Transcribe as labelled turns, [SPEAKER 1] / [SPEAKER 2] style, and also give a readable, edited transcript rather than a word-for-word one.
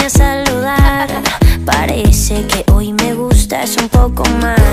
[SPEAKER 1] a saludar. Parece que hoy me gustas un poco más.